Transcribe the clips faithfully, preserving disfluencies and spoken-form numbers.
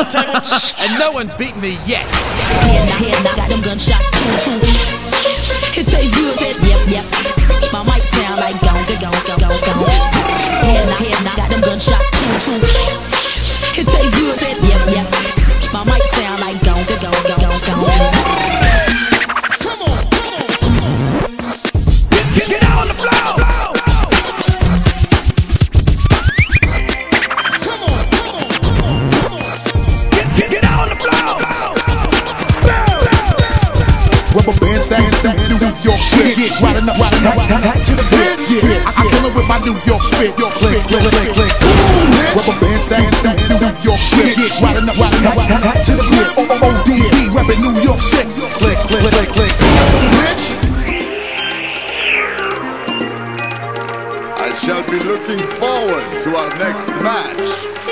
turntables, and no one's beaten me yet. Head knock, head knock, got them gunshots too, too. It tastes good, said yep, yep. My mic sound like gone, gone, gone, gone, gone. Head knock, head knock, got them gunshots too, too. It tastes good, said yep, yep. My mic sound like gone, gone, gone, gone, gone. Come on, come on. Get, get out on the floor. Come on, come on, come on, come on. Get, get, get out on the floor. Rubber band stand, stand, New York shit. Riding up, riding up, riding up to the bed. Yeah, I kill it with my New York spit. Click, click, click, click. Rubber band stand, stand, New York shit. Riding up, riding up, riding up to the bed. O O D D, rapping New York shit. Click, click, click, click. I shall be looking forward to our next match.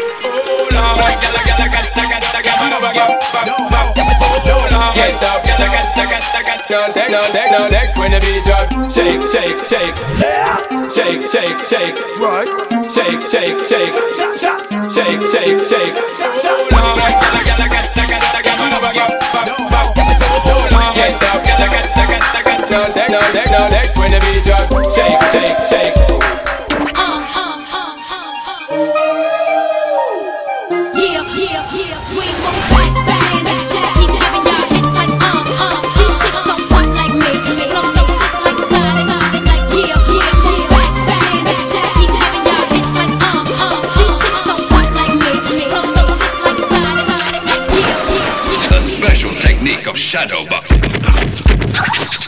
Next when the beat drop, shake, shake, shake, shake, shake, shake, Right. shake, shake, shake, shake, shake, shake. Next when the beat drop, shake, shake, shake. Yeah, yeah, yeah, we move back, back, that shit. Keep giving y'all hits like um, um. These chicks don't pop like me. Flow so sick like body, body, like yeah, yeah, move back, back, that shit. Keep giving y'all hits like um, um. These chicks don't pop like me. Flow so sick like body, body, like yeah, yeah, yeah. A special technique of shadow boxing.